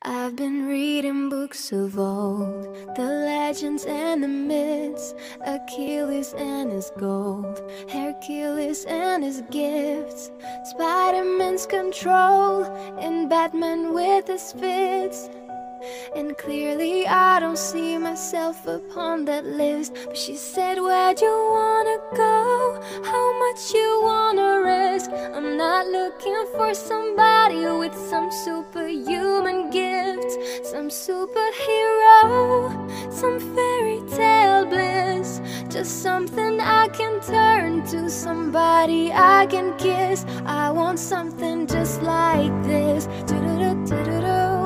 I've been reading books of old, the legends and the myths, Achilles and his gold, Hercules and his gifts, Spider-Man's control, and Batman with his fits. And clearly I don't see myself upon that list. But she said, where'd you wanna go? How much you wanna risk? I'm not looking for somebody with some superhuman gifts, some superhero, some fairy tale bliss. Just something I can turn to, somebody I can kiss. I want something just like this. Do-do-do-do-do-do.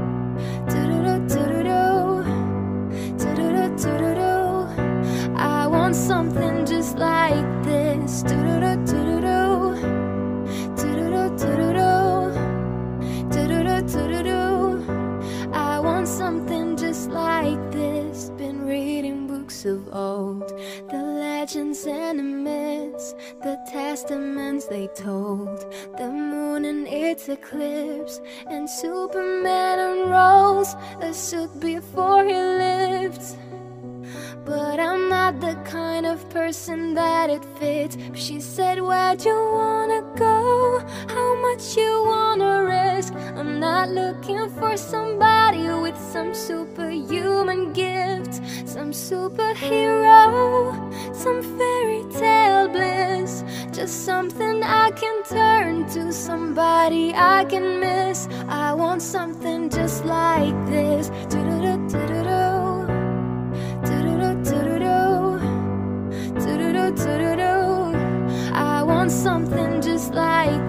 I want something just like this. I want something just like this. Been reading books of old, the legends and the myths, the testaments they told, the moon and its eclipse, and Superman unrolls a suit before he lived. But I'm not the kind of person that it fits. But she said, where'd you wanna go? How much you wanna risk? I'm not looking for somebody with some superhuman gift, some superhero, some fairy tale bliss. Just something I can turn to, somebody I can miss. I want something just like this. Do-do-do-do-do-do. I want something just like